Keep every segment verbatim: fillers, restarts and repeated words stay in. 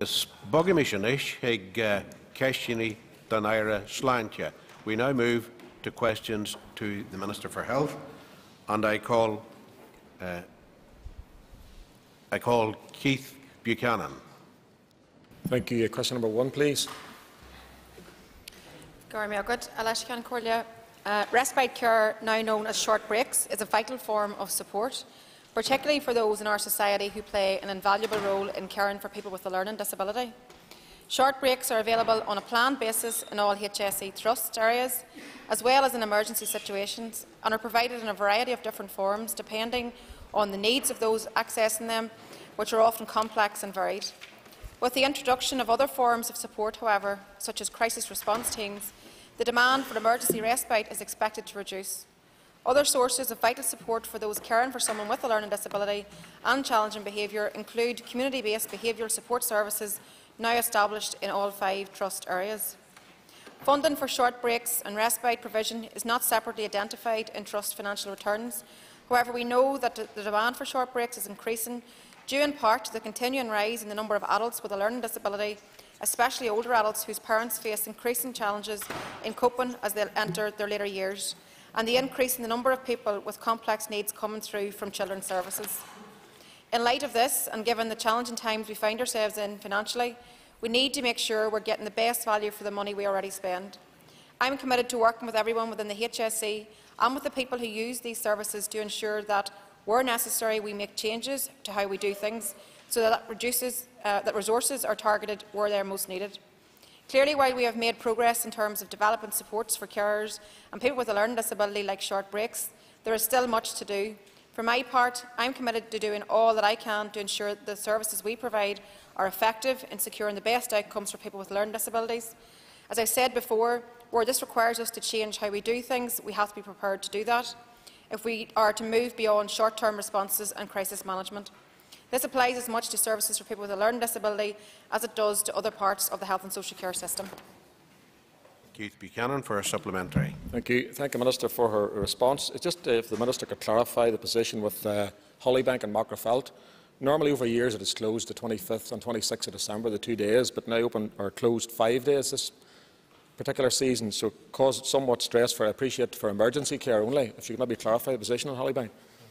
is Bogamish Hig Keshini Donaira Slantya. We now move to questions to the Minister for Health, and I call uh, I call Keith Buchanan. Thank you. Question number one, please. Uh, Respite Care, now known as short breaks, is a vital form of support, particularly for those in our society who play an invaluable role in caring for people with a learning disability. Short breaks are available on a planned basis in all H S E trust areas, as well as in emergency situations, and are provided in a variety of different forms depending on the needs of those accessing them, which are often complex and varied. With the introduction of other forms of support, however, such as crisis response teams, the demand for emergency respite is expected to reduce. Other sources of vital support for those caring for someone with a learning disability and challenging behaviour include community-based behavioural support services now established in all five trust areas. Funding for short breaks and respite provision is not separately identified in trust financial returns. However, we know that the demand for short breaks is increasing, due in part to the continuing rise in the number of adults with a learning disability, especially older adults whose parents face increasing challenges in coping as they enter their later years, and the increase in the number of people with complex needs coming through from children's services. In light of this, and given the challenging times we find ourselves in financially, we need to make sure we're getting the best value for the money we already spend. I am committed to working with everyone within the H S E and with the people who use these services to ensure that, where necessary, we make changes to how we do things, so that, reduces, uh, that resources are targeted where they are most needed. Clearly, while we have made progress in terms of developing supports for carers and people with a learning disability like short breaks, there is still much to do. For my part, I am committed to doing all that I can to ensure that the services we provide are effective in securing the best outcomes for people with learning disabilities. As I said before, where this requires us to change how we do things, we have to be prepared to do that if we are to move beyond short-term responses and crisis management. This applies as much to services for people with a learning disability as it does to other parts of the health and social care system. Keith Buchanan for a supplementary. Thank you. Thank the Minister for her response. It's just uh, if the Minister could clarify the position with uh, Hollybank and Macrofelt. Normally over years it is closed the twenty-fifth and twenty-sixth of December, the two days, but now open or closed five days this particular season, so caused somewhat stress for, I appreciate, for emergency care only. If you could maybe clarify the position on Hollybank.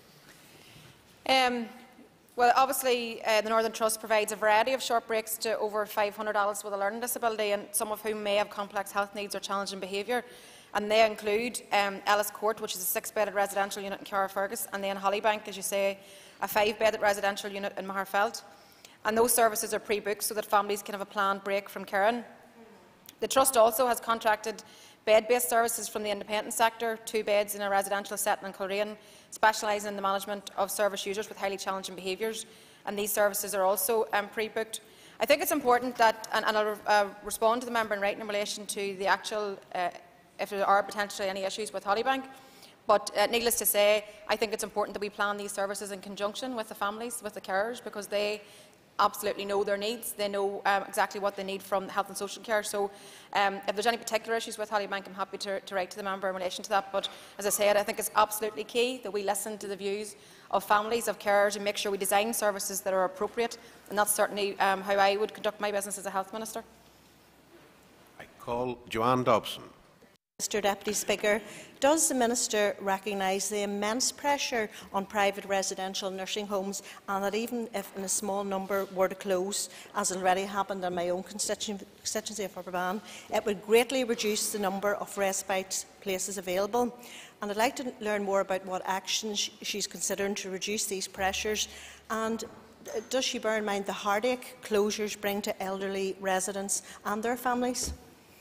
Um, Well, obviously, uh, the Northern Trust provides a variety of short breaks to over five hundred adults with a learning disability, and some of whom may have complex health needs or challenging behaviour. And they include um, Ellis Court, which is a six-bedded residential unit in Carrickfergus, and then Hollybank, as you say, a five-bedded residential unit in Maherfeld. And those services are pre-booked so that families can have a planned break from caring. The Trust also has contracted bed-based services from the independent sector, two beds in a residential setting in Coleraine, specialising in the management of service users with highly challenging behaviours, and these services are also um, pre-booked. I think it's important that, and, and I'll uh, respond to the member in writing in relation to the actual, uh, if there are potentially any issues with Hollybank, but uh, needless to say, I think it's important that we plan these services in conjunction with the families, with the carers, because they absolutely know their needs. They know um, exactly what they need from health and social care. So um, if there's any particular issues with Hollybank, I'm happy to, to write to the member in relation to that. But as I said, I think it's absolutely key that we listen to the views of families, of carers, and make sure we design services that are appropriate. And that's certainly um, how I would conduct my business as a health minister. I call Joanne Dobson. Mister Deputy Speaker, does the Minister recognise the immense pressure on private residential nursing homes, and that even if a small number were to close, as already happened in my own constituency of Armagh, it would greatly reduce the number of respite places available? And I'd like to learn more about what actions she is considering to reduce these pressures, and does she bear in mind the heartache closures bring to elderly residents and their families?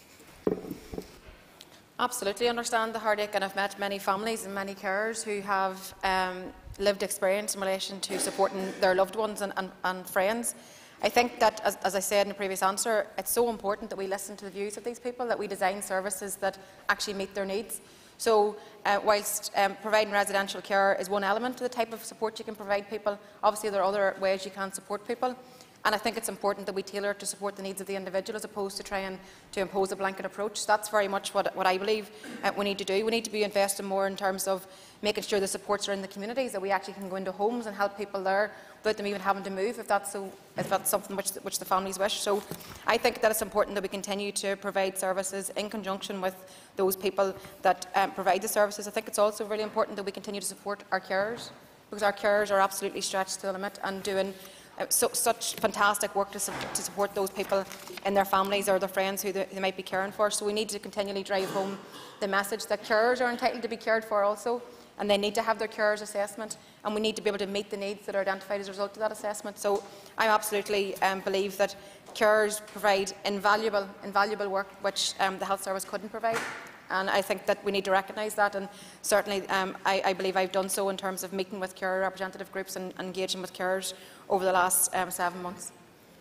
Absolutely understand the heartache, and I've met many families and many carers who have um, lived experience in relation to supporting their loved ones and, and, and friends. I think that, as, as I said in the previous answer, it's so important that we listen to the views of these people, that we design services that actually meet their needs. So, uh, whilst um, providing residential care is one element of the type of support you can provide people, obviously there are other ways you can support people. And I think it's important that we tailor it to support the needs of the individual as opposed to trying to impose a blanket approach. That's very much what, what I believe uh, we need to do. We need to be investing more in terms of making sure the supports are in the communities, that we actually can go into homes and help people there without them even having to move if that's, so, if that's something which, which the families wish. So I think that it's important that we continue to provide services in conjunction with those people that um, provide the services. I think it's also really important that we continue to support our carers, because our carers are absolutely stretched to the limit and doing uh, so, such fantastic work to, su to support those people in their families or their friends who they, they might be caring for. So we need to continually drive home the message that carers are entitled to be cared for also, and they need to have their carers assessment, and we need to be able to meet the needs that are identified as a result of that assessment. So I absolutely um, believe that carers provide invaluable, invaluable work which um, the health service couldn't provide. And I think that we need to recognise that, and certainly um, I, I believe I've done so in terms of meeting with carer representative groups and, and engaging with carers over the last um, seven months.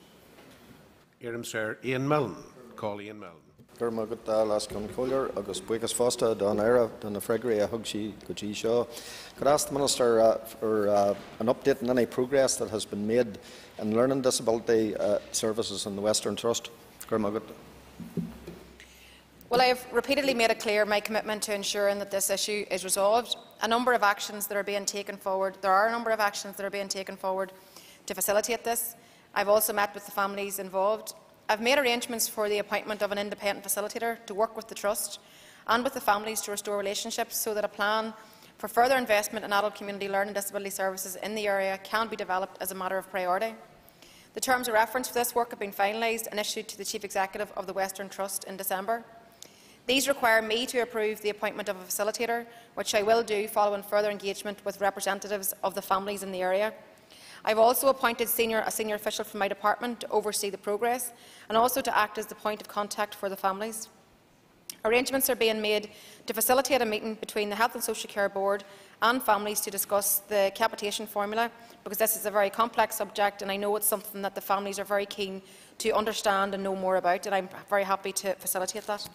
Iram Sir Ian Milne. Call Ian Milne. Gurmagut Lascon Collier, August Buikas Fosta, Don Era, Donna Fregri, Hugshi, Guji Shaw. Could I ask the Minister uh, for uh, an update on any progress that has been made in learning disability uh, services in the Western Trust? Gurmagut. Well, I have repeatedly made it clear my commitment to ensuring that this issue is resolved. A number of actions that are being taken forward. There are a number of actions that are being taken forward to facilitate this. I've also met with the families involved. I've made arrangements for the appointment of an independent facilitator to work with the Trust and with the families to restore relationships so that a plan for further investment in adult community learning disability services in the area can be developed as a matter of priority. The terms of reference for this work have been finalised and issued to the Chief Executive of the Western Trust in December. These require me to approve the appointment of a facilitator, which I will do following further engagement with representatives of the families in the area. I have also appointed senior, a senior official from my department to oversee the progress and also to act as the point of contact for the families. Arrangements are being made to facilitate a meeting between the Health and Social Care Board and families to discuss the capitation formula, because this is a very complex subject and I know it's something that the families are very keen to understand and know more about, and I'm very happy to facilitate that.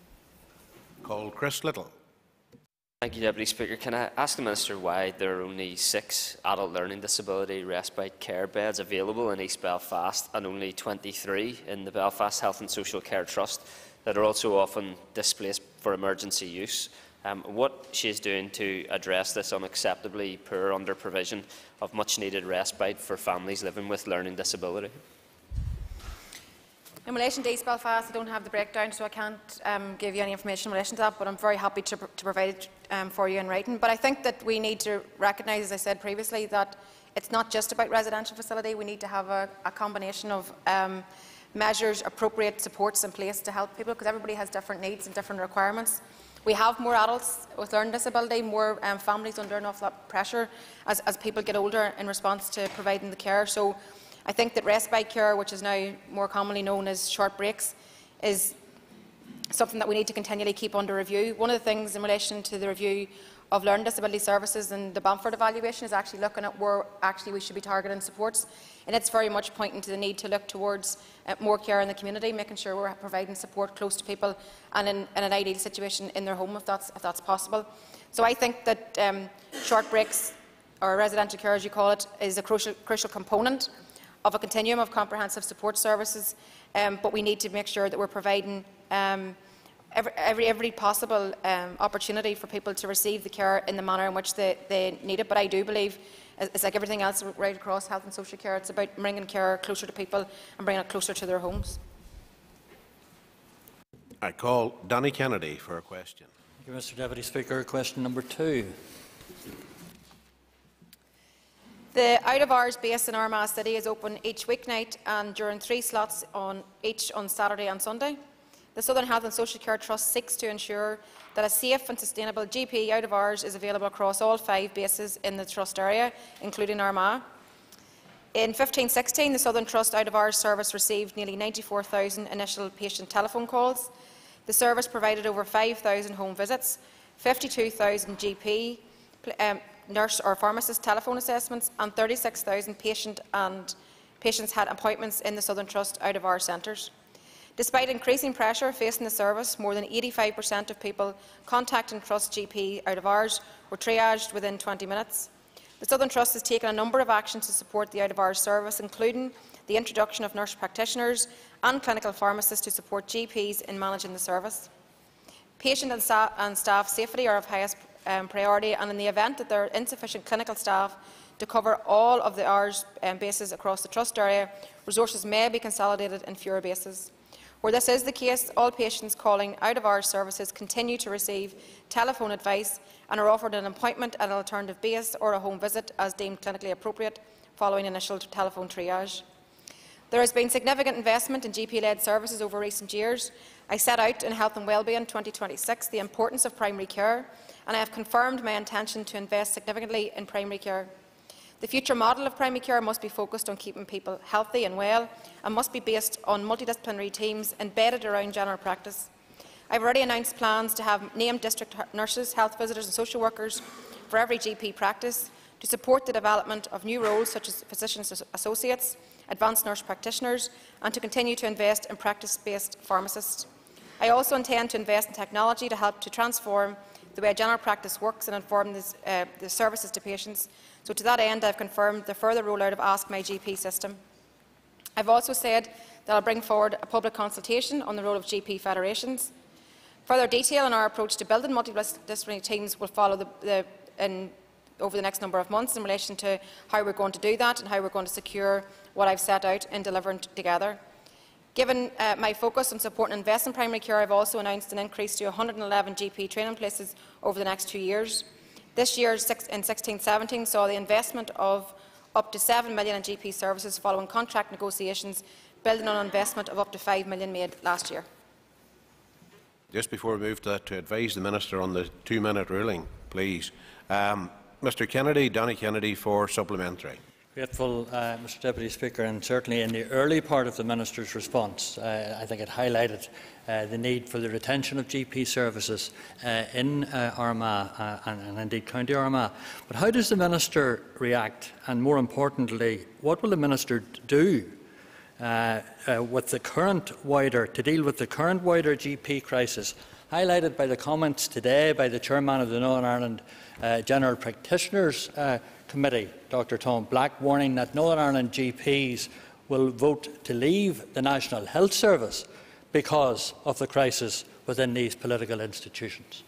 Call Chris Little. Thank you, Deputy Speaker. Can I ask the Minister why there are only six adult learning disability respite care beds available in East Belfast and only twenty-three in the Belfast Health and Social Care Trust that are also often displaced for emergency use? Um, what she is doing to address this unacceptably poor under-provision of much-needed respite for families living with learning disability? In relation to East Belfast, I don't have the breakdown, so I can't um, give you any information in relation to that, but I'm very happy to, to provide it um, for you in writing. But I think that we need to recognise, as I said previously, that it's not just about residential facility. We need to have a, a combination of um, measures, appropriate supports in place to help people, because everybody has different needs and different requirements. We have more adults with learning disability, more um, families under an awful lot of pressure as, as people get older in response to providing the care. So I think that respite care, which is now more commonly known as short breaks, is something that we need to continually keep under review. One of the things in relation to the review of learning disability services and the Bamford evaluation is actually looking at where actually we should be targeting supports, and it's very much pointing to the need to look towards uh, more care in the community, making sure we're providing support close to people and in, in an ideal situation in their home if that's, if that's possible. So I think that um, short breaks, or residential care as you call it, is a crucial, crucial component of a continuum of comprehensive support services, um, but we need to make sure that we're providing um, every, every, every possible um, opportunity for people to receive the care in the manner in which they, they need it. But I do believe, it's like everything else right across health and social care, it's about bringing care closer to people and bringing it closer to their homes. I call Danny Kennedy for a question. Thank you, Mister Deputy Speaker. Question number two. The out-of-hours base in Armagh City is open each weeknight and during three slots on each on Saturday and Sunday. The Southern Health and Social Care Trust seeks to ensure that a safe and sustainable G P out-of-hours is available across all five bases in the Trust area, including Armagh. In fifteen sixteen, the Southern Trust out-of-hours service received nearly ninety-four thousand initial patient telephone calls. The service provided over five thousand home visits, fifty-two thousand G P um, nurse or pharmacist telephone assessments, and thirty-six thousand patient and patients had appointments in the Southern Trust out-of-hours centres. Despite increasing pressure facing the service, more than eighty-five percent of people contacting Trust G P out-of-hours were triaged within twenty minutes. The Southern Trust has taken a number of actions to support the out-of-hours service, including the introduction of nurse practitioners and clinical pharmacists to support G Ps in managing the service. Patient and, sta and staff safety are of highest um, priority, and in the event that there are insufficient clinical staff to cover all of the hours um, bases across the Trust area, resources may be consolidated in fewer bases. Where this is the case, all patients calling out-of-hours services continue to receive telephone advice and are offered an appointment at an alternative base or a home visit as deemed clinically appropriate following initial telephone triage. There has been significant investment in G P-led services over recent years. I set out in Health and Wellbeing twenty twenty-six the importance of primary care, and I have confirmed my intention to invest significantly in primary care. The future model of primary care must be focused on keeping people healthy and well, and must be based on multidisciplinary teams embedded around general practice. I have already announced plans to have named district nurses, health visitors and social workers for every G P practice to support the development of new roles such as physicians associates, advanced nurse practitioners, and to continue to invest in practice-based pharmacists. I also intend to invest in technology to help to transform the way general practice works and inform this, uh, the services to patients. So to that end, I have confirmed the further rollout of Ask My G P system. I have also said that I will bring forward a public consultation on the role of G P federations. Further detail on our approach to building multidisciplinary teams will follow the, the, in, over the next number of months in relation to how we are going to do that and how we are going to secure what I have set out in delivering together. Given uh, my focus on supporting and investing in primary care, I have also announced an increase to one hundred and eleven G P training places over the next two years. This year, in sixteen seventeen, saw the investment of up to seven million pounds in G P services following contract negotiations, building on an investment of up to five million pounds made last year. Just before we move to that, to advise the Minister on the two-minute ruling, please. Um, Mr Kennedy, Danny Kennedy for supplementary. Grateful, uh, Mr Deputy Speaker, and certainly in the early part of the Minister's response, uh, I think it highlighted uh, the need for the retention of G P services uh, in uh, Armagh uh, and, and indeed County Armagh. But how does the Minister react, and more importantly, what will the Minister do uh, uh, with the current wider, to deal with the current wider G P crisis, highlighted by the comments today by the Chairman of the Northern Ireland uh, General Practitioners uh, Committee, Doctor Tom Black, warning that Northern Ireland G Ps will vote to leave the National Health Service because of the crisis within these political institutions?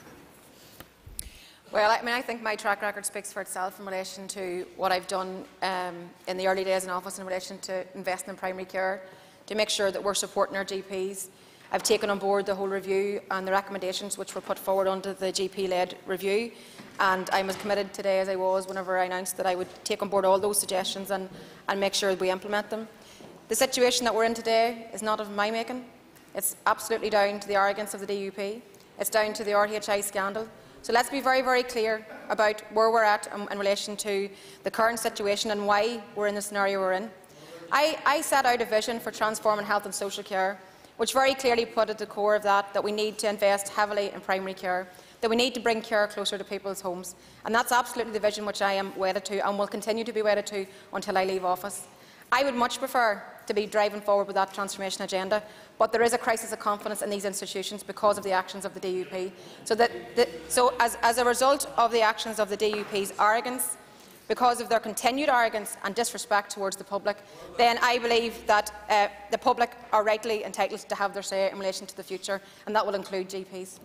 Well, I, mean, I think my track record speaks for itself in relation to what I've done um, in the early days in office in relation to investing in primary care, to make sure that we're supporting our G Ps. I've taken on board the whole review and the recommendations which were put forward under the G P-led review, and I'm as committed today as I was whenever I announced that I would take on board all those suggestions and, and make sure we implement them. The situation that we're in today is not of my making. It's absolutely down to the arrogance of the D U P. It's down to the R H I scandal. So let's be very, very clear about where we're at in, in relation to the current situation and why we're in the scenario we're in. I, I set out a vision for transforming health and social care, which very clearly put at the core of that that we need to invest heavily in primary care, that we need to bring care closer to people's homes. And that's absolutely the vision which I am wedded to and will continue to be wedded to until I leave office. I would much prefer to be driving forward with that transformation agenda, but there is a crisis of confidence in these institutions because of the actions of the D U P. So, that, the, so as, as a result of the actions of the D U P's arrogance, because of their continued arrogance and disrespect towards the public, then I believe that uh, the public are rightly entitled to have their say in relation to the future, and that will include G Ps.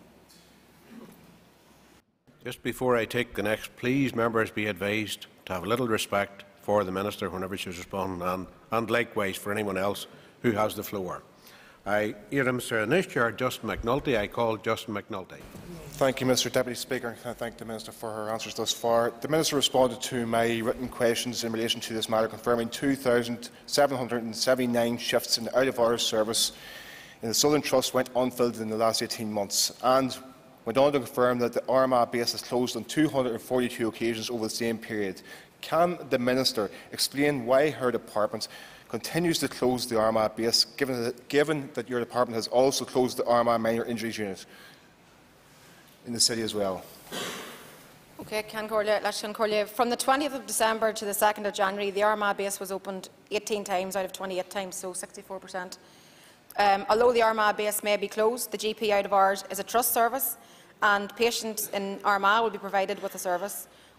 Just before I take the next, please, members be advised to have a little respect for the Minister whenever she is responding, and, and likewise for anyone else who has the floor. I hear Mister Minister Justin McNulty. I call Justin McNulty. Thank you, Mister Deputy Speaker. I thank the Minister for her answers thus far. The Minister responded to my written questions in relation to this matter, confirming two thousand seven hundred seventy-nine shifts in the out-of-hours service in the Southern Trust went unfilled in the last eighteen months, and went on to confirm that the Armagh base has closed on two hundred forty-two occasions over the same period. Can the Minister explain why her department continues to close the Armagh base, given that, given that your department has also closed the Armagh Minor Injuries Unit in the city as well? Okay, from the twentieth of December to the second of January, the Armagh base was opened eighteen times out of twenty-eight times, so sixty-four per cent. Um, although the Armagh base may be closed, the G P out of hours is a trust service, and patients in Armagh will be provided with a service.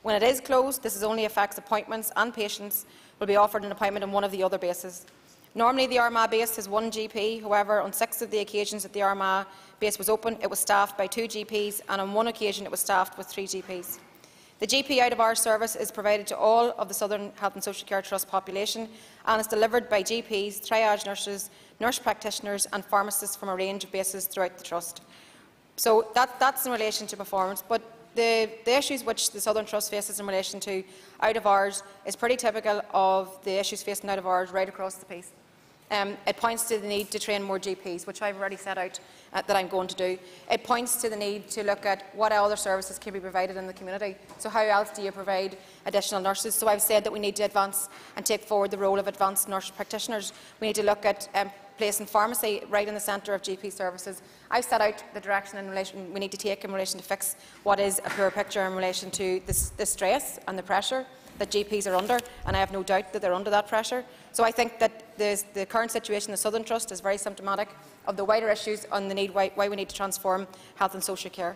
When it is closed, this only affects appointments, and patients will be offered an appointment on one of the other bases. Normally, the Armagh base has one G P. However, on six of the occasions that the Armagh base was open, it was staffed by two G Ps, and on one occasion it was staffed with three G Ps. The G P out-of-hours service is provided to all of the Southern Health and Social Care Trust population and is delivered by G Ps, triage nurses, nurse practitioners and pharmacists from a range of bases throughout the Trust. So that, that's in relation to performance. But the, the issues which the Southern Trust faces in relation to out-of-hours is pretty typical of the issues facing out-of-hours right across the piece. Um, it points to the need to train more G Ps, which I've already set out uh, that I'm going to do. It points to the need to look at what other services can be provided in the community. So how else do you provide additional nurses? So I've said that we need to advance and take forward the role of advanced nurse practitioners. We need to look at um, placing pharmacy right in the centre of G P services. I've set out the direction in relation we need to take in relation to fix what is a poor picture in relation to this, the stress and the pressure that G Ps are under, and I have no doubt that they're under that pressure. So I think that the, the current situation in the Southern Trust is very symptomatic of the wider issues on the need why, why we need to transform health and social care.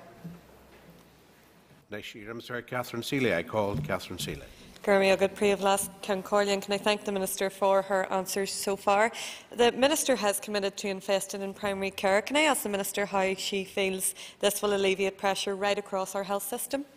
Next, Sir Catherine Seeley. I call Catherine Seeley. Can I thank the Minister for her answers so far. The Minister has committed to investing in primary care. Can I ask the Minister how she feels this will alleviate pressure right across our health system?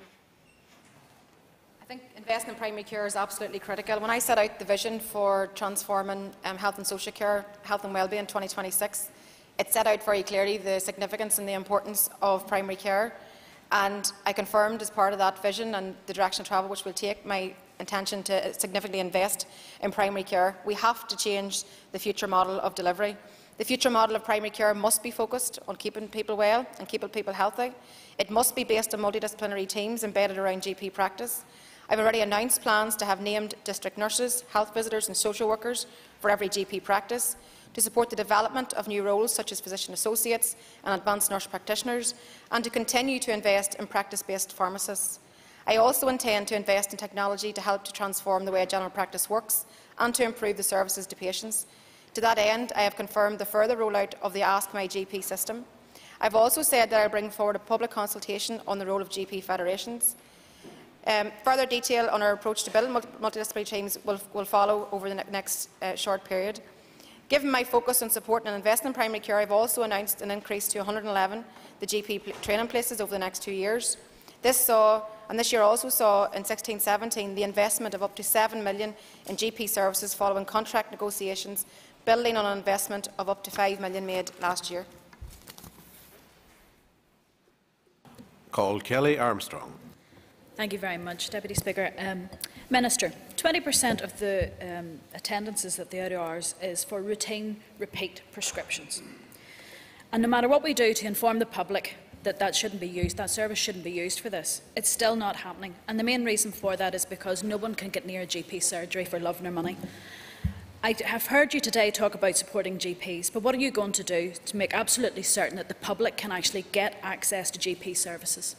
I think investing in primary care is absolutely critical. When I set out the vision for transforming um, health and social care, health and wellbeing in twenty twenty-six, it set out very clearly the significance and the importance of primary care. And I confirmed as part of that vision and the direction of travel which will take my intention to significantly invest in primary care. We have to change the future model of delivery. The future model of primary care must be focused on keeping people well and keeping people healthy. It must be based on multidisciplinary teams embedded around G P practice. I've already announced plans to have named district nurses, health visitors and social workers for every G P practice, to support the development of new roles such as physician associates and advanced nurse practitioners, and to continue to invest in practice-based pharmacists. I also intend to invest in technology to help to transform the way general practice works and to improve the services to patients. To that end, I have confirmed the further rollout of the Ask My G P system. I have also said that I will bring forward a public consultation on the role of G P federations. Um, further detail on our approach to build multi multidisciplinary teams will, will follow over the ne next uh, short period. Given my focus on supporting and investing in primary care, I have also announced an increase to one hundred and eleven the G P training places over the next two years. This saw, and this year also saw, in sixteen seventeen, the investment of up to seven million pounds in G P services following contract negotiations, building on an investment of up to five million pounds made last year. Call Kelly Armstrong. Thank you very much, Deputy Speaker. Um, Minister, twenty per cent of the um, attendances at the out of hours is for routine, repeat prescriptions. And no matter what we do to inform the public that that shouldn't be used, that service shouldn't be used for this, it's still not happening. And the main reason for that is because no one can get near a G P surgery for love nor money. I have heard you today talk about supporting G Ps, but what are you going to do to make absolutely certain that the public can actually get access to G P services?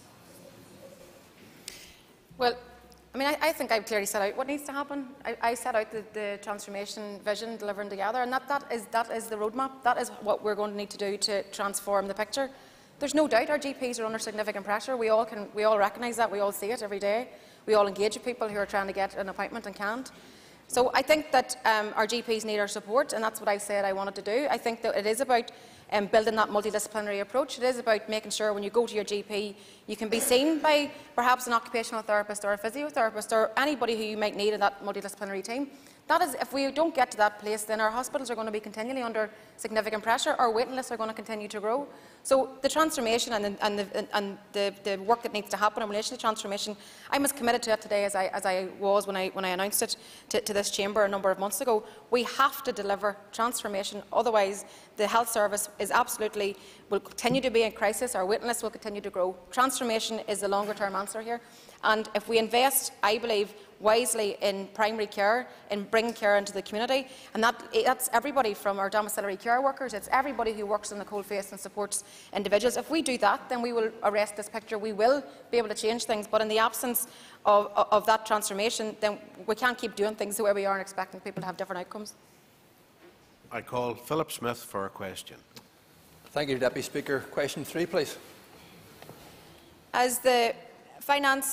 Well, I mean, I, I think I've clearly set out what needs to happen. I, I set out the, the transformation vision, delivering together, and that, that, is, that is the roadmap. That is what we're going to need to do to transform the picture. There's no doubt our G Ps are under significant pressure. We all, can, we all recognise that. We all see it every day. We all engage with people who are trying to get an appointment and can't. So I think that um, our G Ps need our support, and that's what I said I wanted to do. I think that it is about um, building that multidisciplinary approach. It is about making sure when you go to your G P, you can be seen by perhaps an occupational therapist or a physiotherapist or anybody who you might need in that multidisciplinary team. That is, if we don't get to that place, then our hospitals are going to be continually under significant pressure. Our waiting lists are going to continue to grow. So the transformation and, the, and, the, and the, the work that needs to happen in relation to transformation, I'm as committed to it today as I, as I was when I, when I announced it to, to this chamber a number of months ago. We have to deliver transformation, otherwise the health service is absolutely, will continue to be in crisis, our waiting lists will continue to grow. Transformation is the longer term answer here, and if we invest, I believe, wisely in primary care, in bringing care into the community, and that, that's everybody from our domiciliary care workers, it's everybody who works in the coalface and supports individuals. If we do that, then we will arrest this picture, we will be able to change things, but in the absence of, of, of that transformation, then we can't keep doing things the way we are and expecting people to have different outcomes. I call Philip Smith for a question. Thank you, Deputy Speaker. Question three, please. As the Finance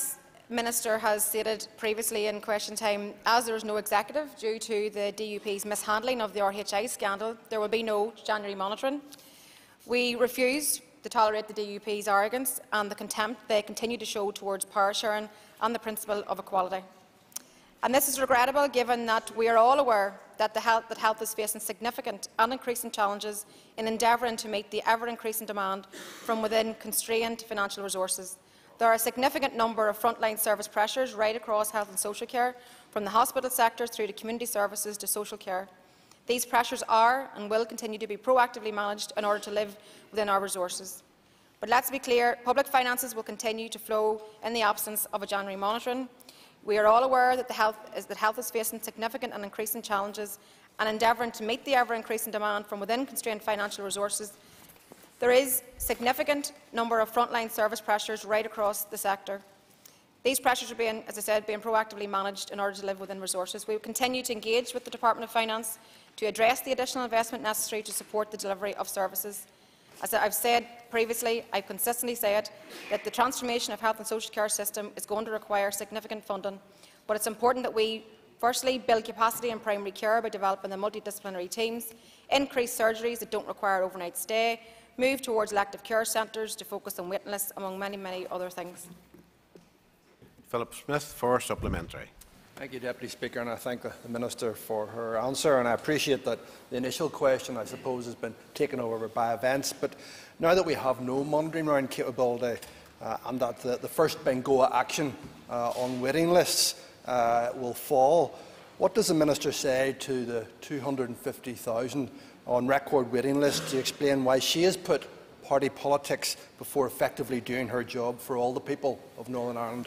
Minister has stated previously in question time, as there is no executive due to the D U P's mishandling of the R H I scandal, there will be no January monitoring. We refuse to tolerate the D U P's arrogance and the contempt they continue to show towards power sharing and the principle of equality. And this is regrettable, given that we are all aware that, the health, that health is facing significant and increasing challenges in endeavouring to meet the ever-increasing demand from within constrained financial resources. There are a significant number of frontline service pressures right across health and social care, from the hospital sector through to community services to social care. These pressures are and will continue to be proactively managed in order to live within our resources. But let's be clear, public finances will continue to flow in the absence of a January monitoring. We are all aware that, the health is, that health is facing significant and increasing challenges, and endeavouring to meet the ever-increasing demand from within constrained financial resources. There is a significant number of frontline service pressures right across the sector. These pressures are being, as I said, being proactively managed in order to live within resources. We will continue to engage with the Department of Finance to address the additional investment necessary to support the delivery of services. As I have said previously, I consistently said that the transformation of health and social care system is going to require significant funding, but it's important that we firstly build capacity in primary care by developing the multidisciplinary teams, increase surgeries that don't require overnight stay, move towards elective care centres to focus on waiting lists, among many, many other things. Philip Smith for supplementary. Thank you, Deputy Speaker, and I thank the Minister for her answer. And I appreciate that the initial question, I suppose, has been taken over by events. But now that we have no monitoring round capability uh, and that the, the first Bengoa action uh, on waiting lists uh, will fall, what does the Minister say to the two hundred and fifty thousand on record waiting lists to explain why she has put party politics before effectively doing her job for all the people of Northern Ireland?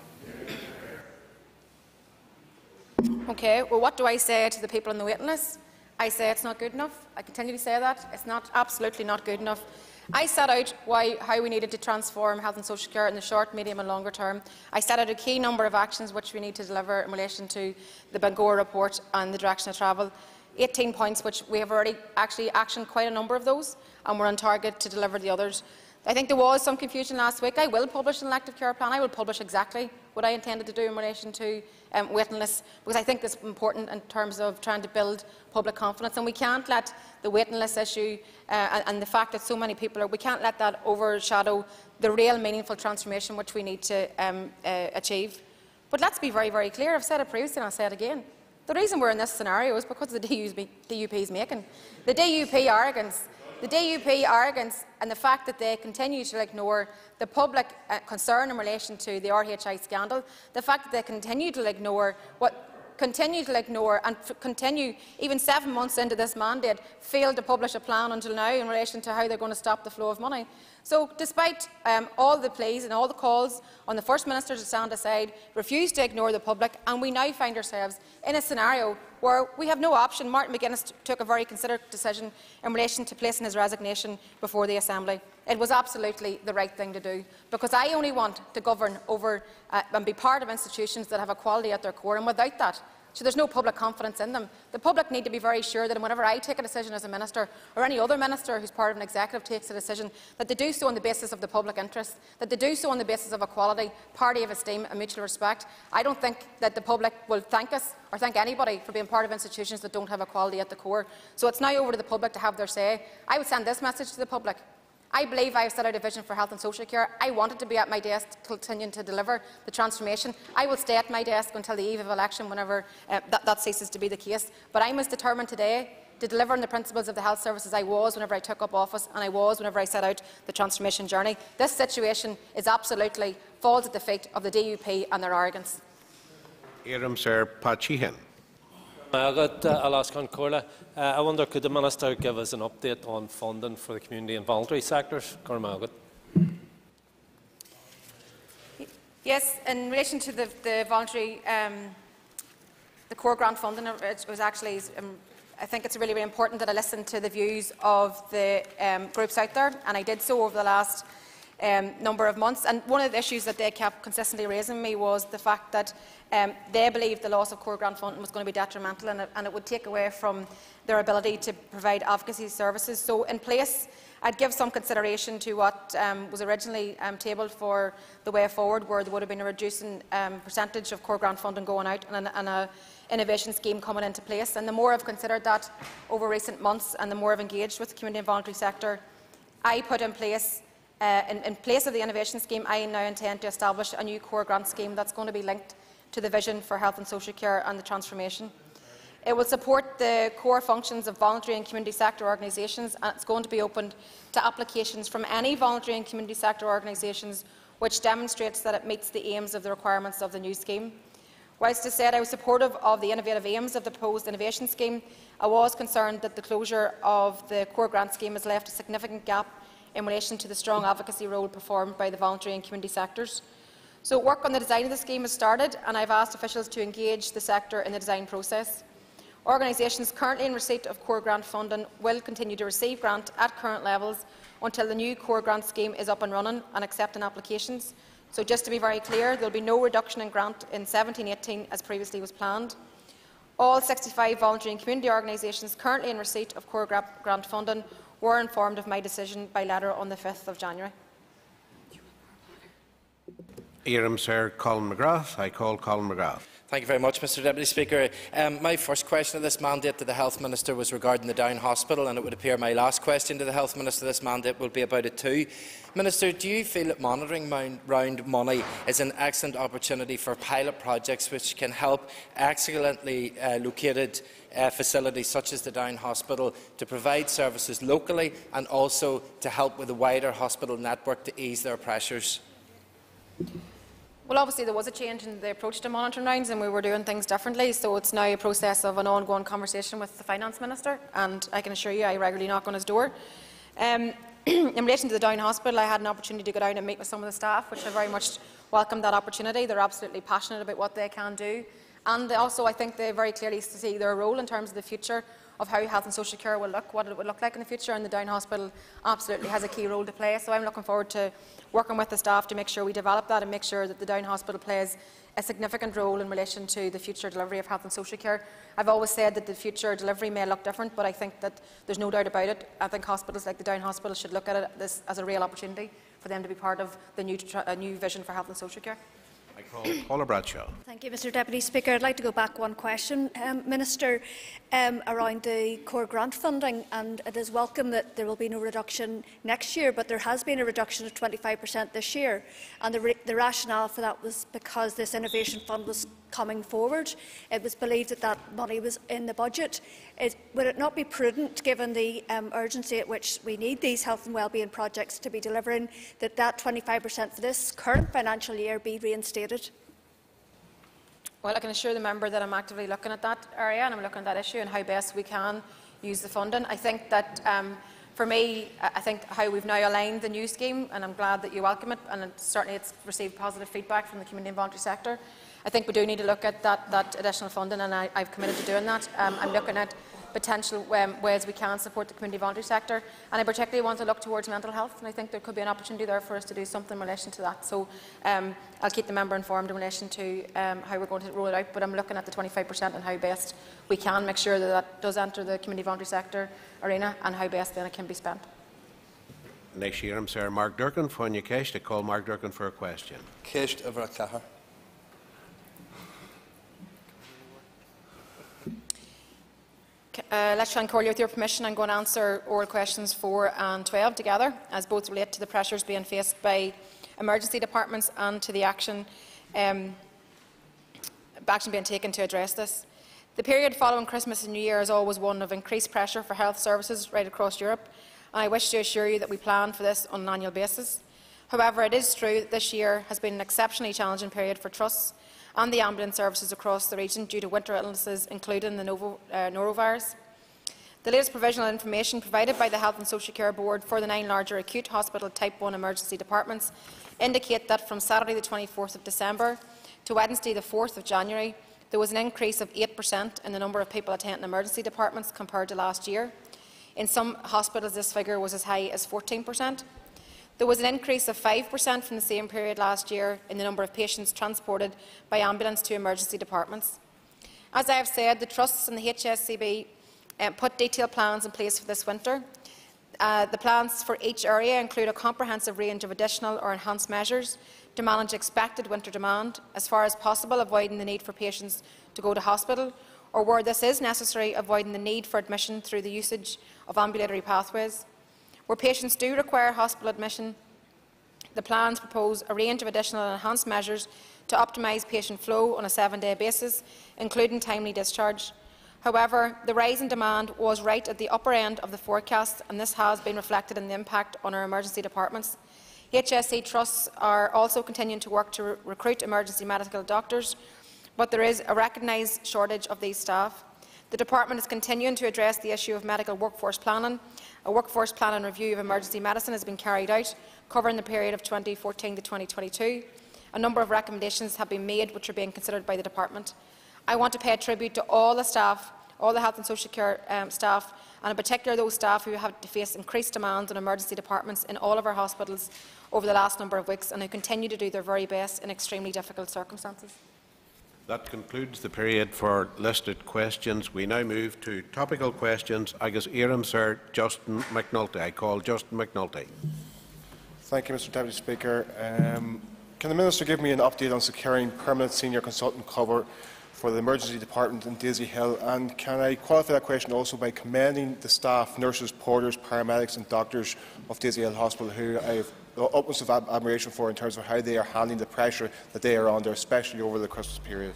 Okay, well, what do I say to the people on the waiting list? I say it's not good enough. I continue to say that. It's not, absolutely not good enough. I set out why, how we needed to transform health and social care in the short, medium and longer term. I set out a key number of actions which we need to deliver in relation to the Bengoa report and the direction of travel. eighteen points which we have already actually actioned quite a number of those, and we're on target to deliver the others. I think there was some confusion last week. I will publish an elective care plan. I will publish exactly what I intended to do in relation to um, waiting lists, because I think it's important in terms of trying to build public confidence. And we can't let the waiting list issue uh, and the fact that so many people are, we can't let that overshadow the real meaningful transformation which we need to um, uh, achieve. But let's be very, very clear. I've said it previously and I'll say it again. The reason we're in this scenario is because of the D U P is making. The D U P arrogance. The D U P arrogance and the fact that they continue to ignore the public uh, concern in relation to the R H I scandal, the fact that they continue to ignore what continue to ignore and continue, even seven months into this mandate, failed to publish a plan until now in relation to how they're going to stop the flow of money. So, despite um, all the pleas and all the calls on the First Minister to stand aside, refuse to ignore the public, and we now find ourselves in a scenario where we have no option. Martin McGuinness took a very considered decision in relation to placing his resignation before the Assembly. It was absolutely the right thing to do, because I only want to govern over uh, and be part of institutions that have equality at their core, and without that, so there's no public confidence in them. The public need to be very sure that whenever I take a decision as a minister, or any other minister who's part of an executive takes a decision, that they do so on the basis of the public interest, that they do so on the basis of equality, party of esteem and mutual respect. I don't think that the public will thank us or thank anybody for being part of institutions that don't have equality at the core. So it's now over to the public to have their say. I would send this message to the public. I believe I have set out a vision for health and social care. I wanted to be at my desk continuing to deliver the transformation. I will stay at my desk until the eve of election, whenever uh, that, that ceases to be the case. But I'm as determined today to deliver on the principles of the health service as I was whenever I took up office, and I was whenever I set out the transformation journey. This situation is absolutely falls at the feet of the D U P and their arrogance. Iram Sir Pachihan. Uh, I wonder, could the Minister give us an update on funding for the community and voluntary sectors? Yes, in relation to the, the voluntary, um, the core grant funding, it was actually, um, I think it's really, really important that I listen to the views of the um, groups out there, and I did so over the last um, number of months. And one of the issues that they kept consistently raising with me was the fact that um, they believed the loss of core grant funding was going to be detrimental, and it, and it would take away from their ability to provide advocacy services. So in place, I'd give some consideration to what um, was originally um, tabled for the way forward, where there would have been a reducing um, percentage of core grant funding going out and an, and a innovation scheme coming into place. And the more I've considered that over recent months, and the more I've engaged with the community and voluntary sector, I put in place, uh, in, in place of the innovation scheme, I now intend to establish a new core grant scheme that's going to be linked to the vision for health and social care and the transformation. It will support the core functions of voluntary and community sector organisations, and it's going to be opened to applications from any voluntary and community sector organisations which demonstrates that it meets the aims of the requirements of the new scheme. Whilst I said I was supportive of the innovative aims of the proposed innovation scheme, I was concerned that the closure of the core grant scheme has left a significant gap in relation to the strong advocacy role performed by the voluntary and community sectors. So work on the design of the scheme has started, and I have asked officials to engage the sector in the design process. Organisations currently in receipt of core grant funding will continue to receive grant at current levels until the new core grant scheme is up and running and accepting applications. So just to be very clear, there will be no reduction in grant in seventeen eighteen as previously was planned. All sixty-five voluntary and community organisations currently in receipt of core grant funding were informed of my decision by letter on the fifth of January. Iram Sir Colin McGrath. I call Colin McGrath. Thank you very much, Mr Deputy Speaker. Um, my first question of this mandate to the Health Minister was regarding the Down Hospital, and it would appear my last question to the Health Minister this mandate will be about it too. Minister, do you feel that monitoring round money is an excellent opportunity for pilot projects which can help excellently uh, located uh, facilities such as the Down Hospital to provide services locally and also to help with the wider hospital network to ease their pressures? Well, obviously there was a change in the approach to monitoring rounds, and we were doing things differently, so it's now a process of an ongoing conversation with the Finance Minister, and I can assure you I regularly knock on his door. Um, in relation to the Down Hospital, I had an opportunity to go down and meet with some of the staff, which I very much welcomed that opportunity. They're absolutely passionate about what they can do, and also I think they very clearly see their role in terms of the future of how health and social care will look, what it would look like in the future, and the Down Hospital absolutely has a key role to play. So I'm looking forward to working with the staff to make sure we develop that and make sure that the Down Hospital plays a significant role in relation to the future delivery of health and social care. I've always said that the future delivery may look different, but I think that there's no doubt about it. I think hospitals like the Down Hospital should look at it this as a real opportunity for them to be part of the new, uh, new vision for health and social care. I call Paula Bradshaw. Thank you, Mr Deputy Speaker. I'd like to go back one question, um, Minister, um, around the core grant funding. And it is welcome that there will be no reduction next year, but there has been a reduction of twenty-five percent this year. And the, the rationale for that was because this innovation fund was coming forward. It was believed that that money was in the budget. It, would it not be prudent, given the um, urgency at which we need these health and wellbeing projects to be delivering, that that twenty-five percent for this current financial year be reinstated? Well, I can assure the member that I'm actively looking at that area, and I'm looking at that issue and how best we can use the funding. I think that um, for me, I think how we've now aligned the new scheme, and I'm glad that you welcome it, and it, certainly it's received positive feedback from the community and voluntary sector. I think we do need to look at that, that additional funding, and I, I've committed to doing that. Um, I'm looking at potential um, ways we can support the community voluntary sector, and I particularly want to look towards mental health, and I think there could be an opportunity there for us to do something in relation to that. So um, I'll keep the member informed in relation to um, how we're going to roll it out, but I'm looking at the twenty-five percent and how best we can make sure that that does enter the community voluntary sector arena, and how best then it can be spent. Next year, I'm Sir Mark Durkin. Phone you cash to call Mark Durkin for a question. Cash over a cahar. Uh, let's try and call you with your permission. I'm going to answer oral questions four and twelve together, as both relate to the pressures being faced by emergency departments and to the action, um, action being taken to address this. The period following Christmas and New Year is always one of increased pressure for health services right across Europe, and I wish to assure you that we plan for this on an annual basis. However, it is true that this year has been an exceptionally challenging period for trusts and the ambulance services across the region due to winter illnesses, including the novo, uh, norovirus. The latest provisional information provided by the Health and Social Care Board for the nine larger acute hospital Type one emergency departments indicate that from Saturday the twenty-fourth of December to Wednesday the fourth of January, there was an increase of eight percent in the number of people attending emergency departments compared to last year. In some hospitals, this figure was as high as fourteen percent. There was an increase of five per cent from the same period last year in the number of patients transported by ambulance to emergency departments. As I have said, the trusts and the H S C B um, put detailed plans in place for this winter. Uh, the plans for each area include a comprehensive range of additional or enhanced measures to manage expected winter demand, as far as possible avoiding the need for patients to go to hospital, or where this is necessary, avoiding the need for admission through the usage of ambulatory pathways. Where patients do require hospital admission, the plans propose a range of additional and enhanced measures to optimise patient flow on a seven-day basis, including timely discharge. However, the rise in demand was right at the upper end of the forecast, and this has been reflected in the impact on our emergency departments. H S C trusts are also continuing to work to re recruit emergency medical doctors, but there is a recognised shortage of these staff. The department is continuing to address the issue of medical workforce planning. A workforce plan and review of emergency medicine has been carried out, covering the period of twenty fourteen to twenty twenty-two. A number of recommendations have been made which are being considered by the department. I want to pay tribute to all the staff, all the health and social care um, staff, and in particular those staff who have to face increased demands on emergency departments in all of our hospitals over the last number of weeks, and who continue to do their very best in extremely difficult circumstances. That concludes the period for listed questions. We now move to topical questions. Agus Iram Sir Justin McNulty. I call Justin McNulty. Thank you, Mister Deputy Speaker. Um, can the Minister give me an update on securing permanent senior consultant cover for the emergency department in Daisy Hill? And can I qualify that question also by commending the staff, nurses, porters, paramedics and doctors of Daisy Hill Hospital, who I have the utmost of admiration for in terms of how they are handling the pressure that they are under, especially over the Christmas period.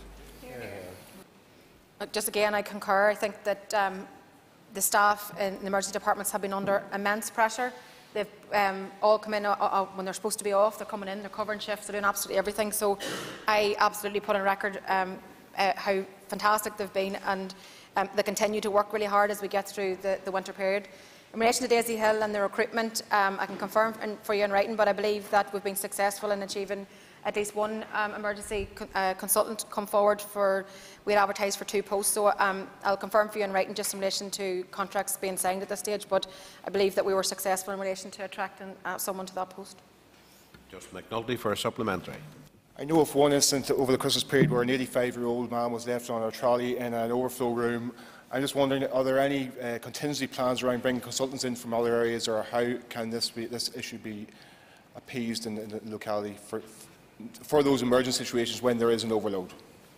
Uh, just again, I concur. I think that um, the staff in the emergency departments have been under immense pressure. They've um, all come in uh, uh, when they're supposed to be off. They're coming in, they're covering shifts, they're doing absolutely everything. So I absolutely put on record um, uh, how fantastic they've been, and um, they continue to work really hard as we get through the, the winter period. In relation to Daisy Hill and the recruitment, um, I can confirm for you in writing, but I believe that we've been successful in achieving at least one um, emergency co uh, consultant come forward. For we had advertised for two posts, so um, I'll confirm for you in writing just in relation to contracts being signed at this stage. But I believe that we were successful in relation to attracting uh, someone to that post. Justin McNulty for a supplementary. I know of one instance over the Christmas period where an eighty-five-year-old man was left on a trolley in an overflow room. I'm just wondering, are there any uh, contingency plans around bringing consultants in from other areas, or how can this, be, this issue be appeased in, in the locality for, for those emergency situations when there is an overload?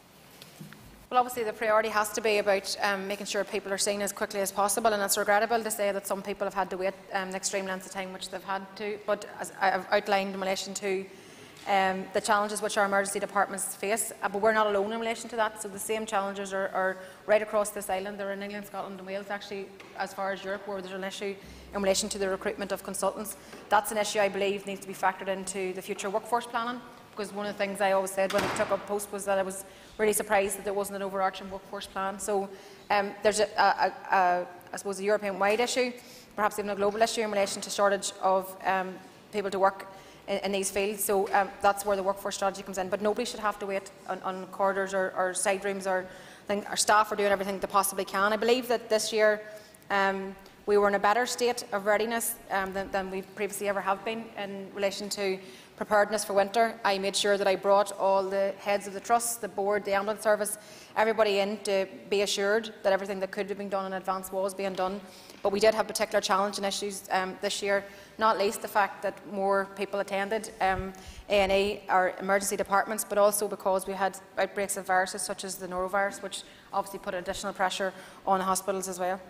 Well, obviously the priority has to be about um, making sure people are seen as quickly as possible, and it's regrettable to say that some people have had to wait um, an extreme length of time which they've had to. But as I have outlined in relation to um, the challenges which our emergency departments face, uh, but we're not alone in relation to that. So the same challenges are, are right across this island. They're in England, Scotland and Wales, actually, as far as Europe, where there's an issue in relation to the recruitment of consultants. That's an issue I believe needs to be factored into the future workforce planning. Because one of the things I always said when I took up post was that I was really surprised that there wasn't an overarching workforce plan. So um, there's, a, a, a, I suppose, a European-wide issue, perhaps even a global issue in relation to shortage of um, people to work in, in these fields. So um, that's where the workforce strategy comes in. But nobody should have to wait on, on corridors or, or side rooms. Or I think our staff are doing everything they possibly can. I believe that this year um, we were in a better state of readiness um, than, than we previously ever have been in relation to preparedness for winter. I made sure that I brought all the heads of the trust, the board, the ambulance service, everybody in to be assured that everything that could have been done in advance was being done. But we did have particular challenging issues um, this year, not least the fact that more people attended um, A and E, our emergency departments, but also because we had outbreaks of viruses such as the norovirus, which obviously put additional pressure on the hospitals as well.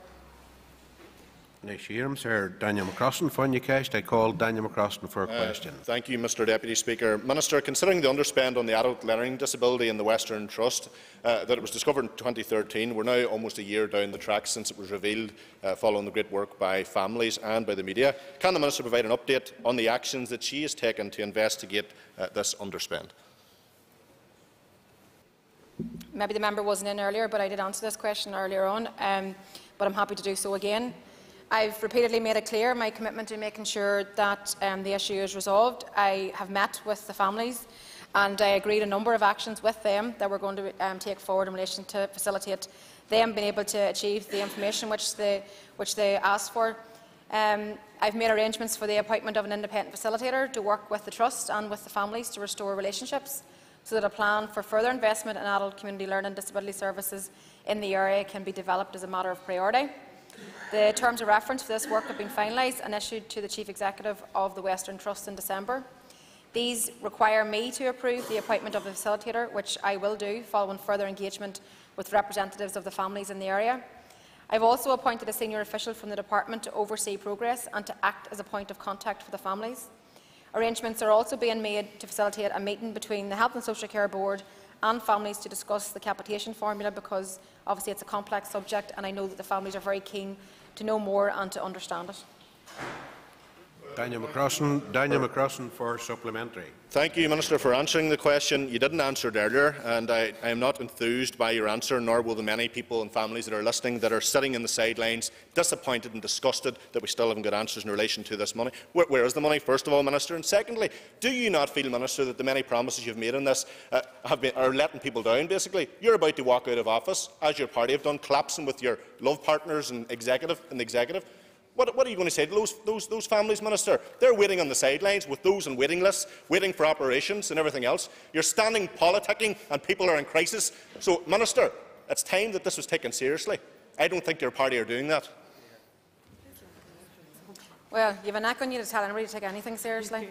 Sir Daniel McCrossan, Funny I call Daniel McCrossan for a uh, question. Thank you, Mister Deputy Speaker. Minister, considering the underspend on the adult learning disability in the Western Trust uh, that it was discovered in twenty thirteen, we're now almost a year down the track since it was revealed uh, following the great work by families and by the media. Can the Minister provide an update on the actions that she has taken to investigate uh, this underspend? Maybe the member wasn't in earlier, but I did answer this question earlier on, um, but I'm happy to do so again. I've repeatedly made it clear my commitment to making sure that um, the issue is resolved. I have met with the families and I agreed a number of actions with them that we're going to um, take forward in relation to facilitate them being able to achieve the information which they, which they asked for. Um, I've made arrangements for the appointment of an independent facilitator to work with the Trust and with the families to restore relationships, so that a plan for further investment in adult community learning disability services in the area can be developed as a matter of priority. The terms of reference for this work have been finalised and issued to the Chief Executive of the Western Trust in December. These require me to approve the appointment of the facilitator, which I will do following further engagement with representatives of the families in the area. I have also appointed a senior official from the department to oversee progress and to act as a point of contact for the families. Arrangements are also being made to facilitate a meeting between the Health and Social Care Board and families to discuss the capitation formula, because obviously it's a complex subject and I know that the families are very keen to know more and to understand it. Daniel McCrossan, Daniel McCrossan for supplementary. Thank you, Minister, for answering the question. You didn't answer it earlier, and I, I am not enthused by your answer, nor will the many people and families that are listening that are sitting in the sidelines, disappointed and disgusted that we still haven't got answers in relation to this money. Where, where is the money, first of all, Minister? And secondly, do you not feel, Minister, that the many promises you've made on this uh, have been, are letting people down, basically? You're about to walk out of office, as your party have done, collapsing with your love partners and executive and the executive. What, what are you going to say to those, those, those families, Minister? They're waiting on the sidelines with those on waiting lists, waiting for operations and everything else. You're standing politicking and people are in crisis. So, Minister, it's time that this was taken seriously. I don't think your party are doing that. Well, you have a knack on you to tell anybody to take anything seriously.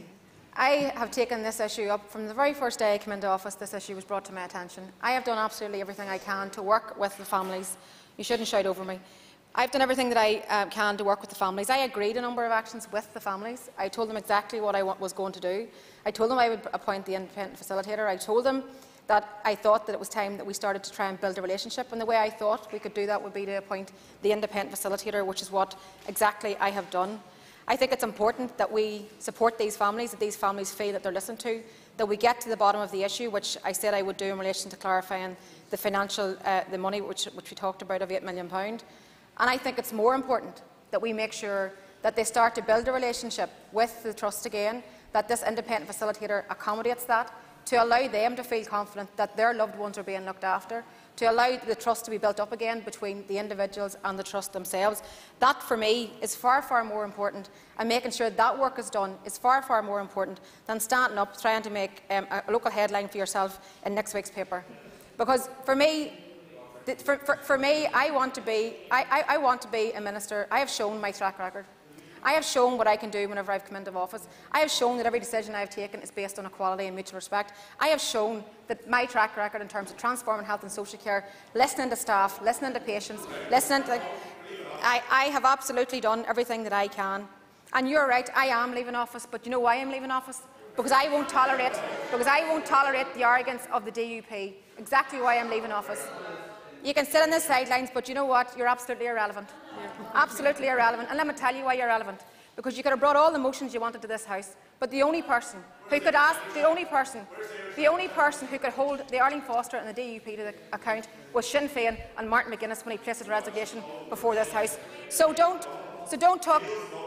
I have taken this issue up from the very first day I came into office. This issue was brought to my attention. I have done absolutely everything I can to work with the families. You shouldn't shout over me. I've done everything that I uh, can to work with the families. I agreed a number of actions with the families. I told them exactly what I was going to do. I told them I would appoint the independent facilitator. I told them that I thought that it was time that we started to try and build a relationship, and the way I thought we could do that would be to appoint the independent facilitator, which is what exactly I have done. I think it's important that we support these families, that these families feel that they're listened to, that we get to the bottom of the issue, which I said I would do in relation to clarifying the financial, uh, the money which, which we talked about of eight million pounds. And I think it's more important that we make sure that they start to build a relationship with the Trust again, that this independent facilitator accommodates that, to allow them to feel confident that their loved ones are being looked after, to allow the trust to be built up again between the individuals and the Trust themselves. That, for me, is far, far more important, and making sure that work is done is far, far more important than standing up trying to make um, a local headline for yourself in next week's paper. Because for me, For, for, for me, I want to be. I, I, I want to be a minister. I have shown my track record. I have shown what I can do whenever I've come into office. I have shown that every decision I have taken is based on equality and mutual respect. I have shown that my track record in terms of transforming health and social care, listening to staff, listening to patients, listening to. I, I have absolutely done everything that I can. And you're right. I am leaving office, but you know why I'm leaving office? Because I won't tolerate. Because I won't tolerate the arrogance of the D U P. Exactly why I'm leaving office. You can sit on the sidelines, but you know what? You're absolutely irrelevant. Absolutely irrelevant. And let me tell you why you're irrelevant. Because you could have brought all the motions you wanted to this House, but the only person who could ask, the only person, the only person who could hold the Arlene Foster and the D U P to the account was Sinn Féin and Martin McGuinness when he placed his resignation before this House. So don't, so don't talk.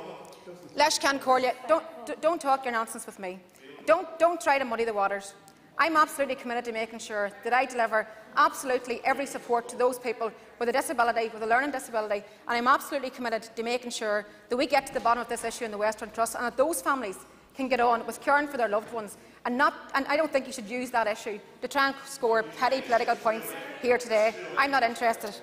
Lesh can call you. Don't, don't talk your nonsense with me. Don't, don't try to muddy the waters. I'm absolutely committed to making sure that I deliver absolutely every support to those people with a disability, with a learning disability, and I'm absolutely committed to making sure that we get to the bottom of this issue in the Western Trust, and that those families can get on with caring for their loved ones. And, not, and I don't think you should use that issue to try and score petty political points here today. I'm not interested.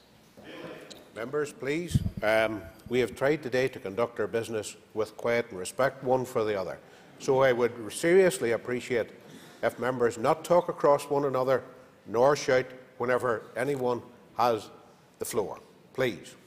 Members, please. Um, we have tried today to conduct our business with quiet and respect one for the other. So I would seriously appreciate if members not talk across one another nor shout whenever anyone has the floor. Please.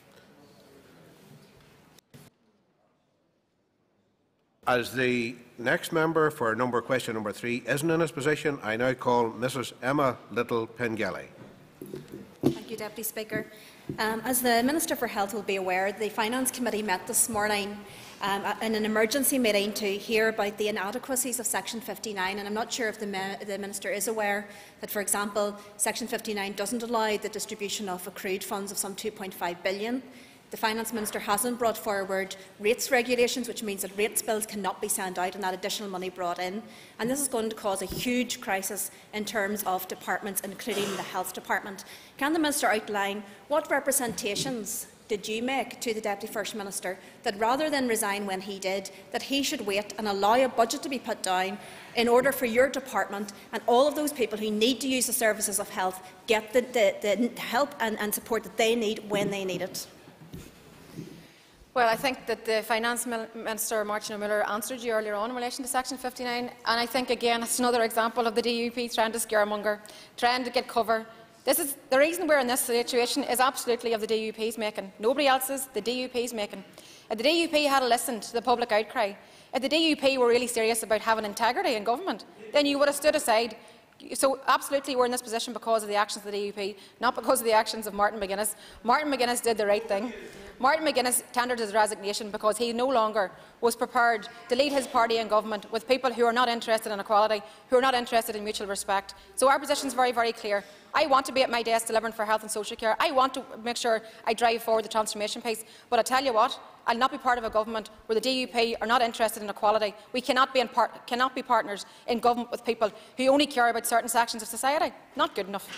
As the next member for number question number three isn't in his position, I now call Missus Emma Little-Pengelly. Thank you, Deputy Speaker. Um, as the Minister for Health will be aware, the Finance Committee met this morning um, in an emergency meeting to hear about the inadequacies of Section fifty-nine, and I'm not sure if the, the Minister is aware that, for example, Section fifty-nine doesn't allow the distribution of accrued funds of some two point five billion pounds. The Finance Minister hasn't brought forward rates regulations, which means that rates bills cannot be sent out and that additional money brought in. And this is going to cause a huge crisis in terms of departments, including the Health Department. Can the Minister outline what representations did you make to the Deputy First Minister that rather than resign when he did, that he should wait and allow a budget to be put down in order for your department and all of those people who need to use the services of health get the, the, the help and, and support that they need when they need it? Well, I think that the Finance Minister, Martin O'Miller, answered you earlier on in relation to Section fifty-nine, and I think, again, it's another example of the D U P trying to scaremonger, trying to get cover. This is the reason we're in this situation is absolutely of the D U P's making. Nobody else's, the D U P's making. If the D U P had listened to the public outcry, if the D U P were really serious about having integrity in government, then you would have stood aside. So absolutely we're in this position because of the actions of the D U P, not because of the actions of Martin McGuinness. Martin McGuinness did the right thing. Martin McGuinness tendered his resignation because he no longer was prepared to lead his party in government with people who are not interested in equality, who are not interested in mutual respect. So our position is very, very clear. I want to be at my desk delivering for health and social care. I want to make sure I drive forward the transformation piece. But I tell you what, I'll not be part of a government where the D U P are not interested in equality. We cannot be, in part cannot be partners in government with people who only care about certain sections of society. Not good enough.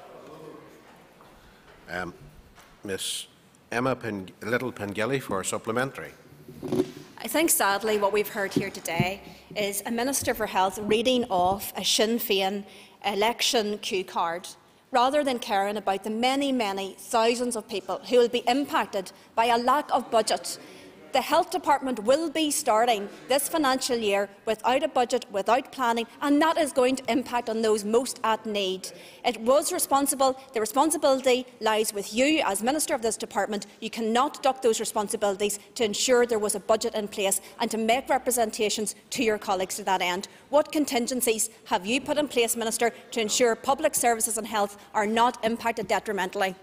Um, Miss Emma Pen Little Pengelly for a supplementary. I think, sadly, what we've heard here today is a Minister for Health reading off a Sinn Féin election cue card, rather than caring about the many, many thousands of people who will be impacted by a lack of budget. The Health Department will be starting this financial year without a budget, without planning, and that is going to impact on those most at need. It was responsible. The responsibility lies with you as Minister of this department. You cannot duck those responsibilities to ensure there was a budget in place and to make representations to your colleagues to that end. What contingencies have you put in place, Minister, to ensure public services and health are not impacted detrimentally?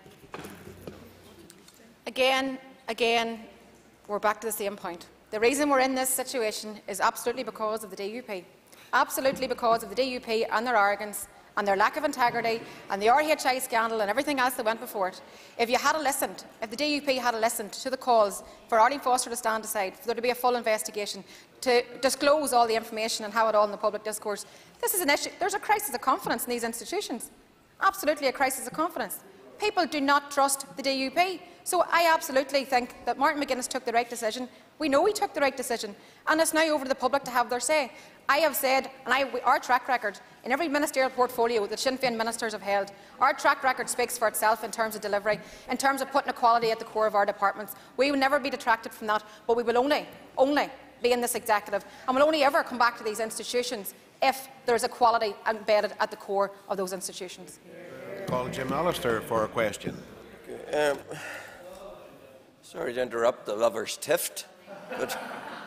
Again, again, we're back to the same point. The reason we're in this situation is absolutely because of the D U P. Absolutely because of the D U P and their arrogance and their lack of integrity and the R H I scandal and everything else that went before it. If you had listened, if the D U P had listened to the calls for Arlene Foster to stand aside, for there to be a full investigation, to disclose all the information and have it all in the public discourse, this is an issue. There's a crisis of confidence in these institutions. Absolutely a crisis of confidence. People do not trust the D U P. So I absolutely think that Martin McGuinness took the right decision. We know he took the right decision, and it's now over to the public to have their say. I have said, and I, our track record in every ministerial portfolio that Sinn Féin ministers have held, our track record speaks for itself in terms of delivery, in terms of putting equality at the core of our departments. We will never be detracted from that, but we will only, only be in this executive, and will only ever come back to these institutions if there is equality embedded at the core of those institutions. Call Jim Allister for a question. Um, sorry to interrupt the lover's tiff, but,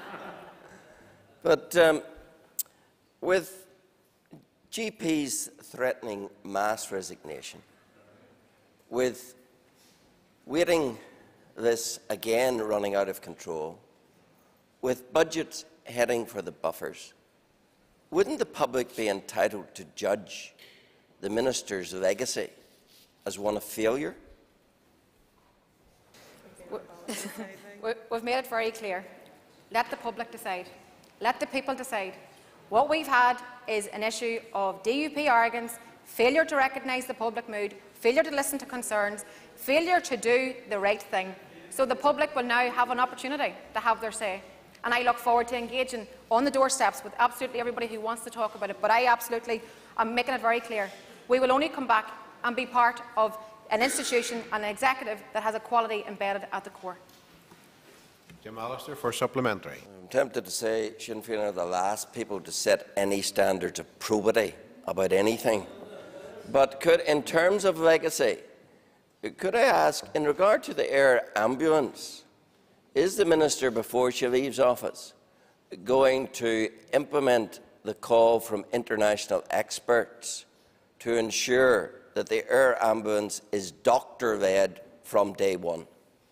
but um, with G Ps threatening mass resignation, with waiting this again running out of control, with budgets heading for the buffers, wouldn't the public be entitled to judge the minister's legacy as one of failure? We've made it very clear. Let the public decide. Let the people decide. What we've had is an issue of D U P arrogance, failure to recognise the public mood, failure to listen to concerns, failure to do the right thing. So the public will now have an opportunity to have their say. And I look forward to engaging on the doorsteps with absolutely everybody who wants to talk about it. But I absolutely am making it very clear. We will only come back and be part of an institution and an executive that has equality embedded at the core. Jim Allister for supplementary. I'm tempted to say Sinn Féin are the last people to set any standards of probity about anything. But could, in terms of legacy, could I ask, in regard to the air ambulance, is the Minister, before she leaves office, going to implement the call from international experts to ensure that the air ambulance is doctor-led from day one?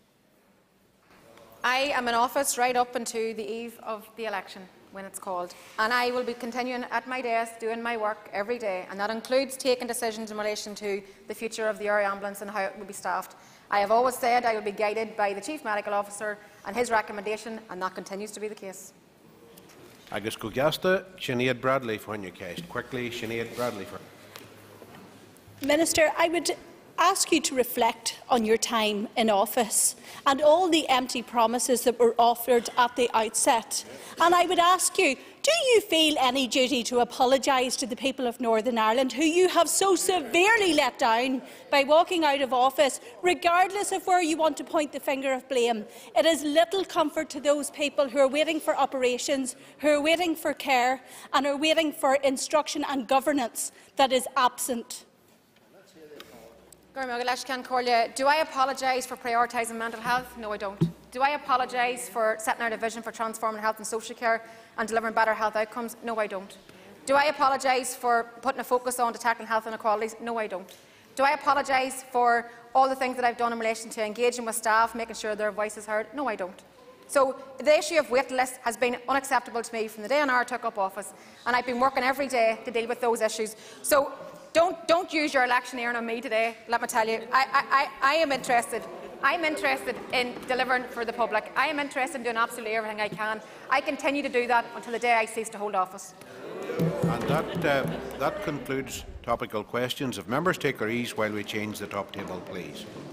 I am in office right up until the eve of the election, when it's called, and I will be continuing at my desk doing my work every day, and that includes taking decisions in relation to the future of the air ambulance and how it will be staffed. I have always said I will be guided by the Chief Medical Officer and his recommendation, and that continues to be the case. Agus go geasta, Sinead Bradley for your case. Quickly, Sinead Bradley for. Minister, I would ask you to reflect on your time in office and all the empty promises that were offered at the outset. And I would ask you, do you feel any duty to apologise to the people of Northern Ireland, who you have so severely let down by walking out of office, regardless of where you want to point the finger of blame? It is little comfort to those people who are waiting for operations, who are waiting for care, and are waiting for instruction and governance that is absent. Do I apologise for prioritising mental health? No, I don't. Do I apologise for setting out a vision for transforming health and social care and delivering better health outcomes? No, I don't. Do I apologise for putting a focus on to tackling health inequalities? No, I don't. Do I apologise for all the things that I've done in relation to engaging with staff, making sure their voice is heard? No, I don't. So the issue of wait lists has been unacceptable to me from the day An Hour took up office, and I've been working every day to deal with those issues. So don't, don't use your electioneering on me today, let me tell you. I, I, I am interested. I'm interested in delivering for the public. I am interested in doing absolutely everything I can. I continue to do that until the day I cease to hold office. And that, uh, that concludes topical questions. If members take their ease while we change the top table, please.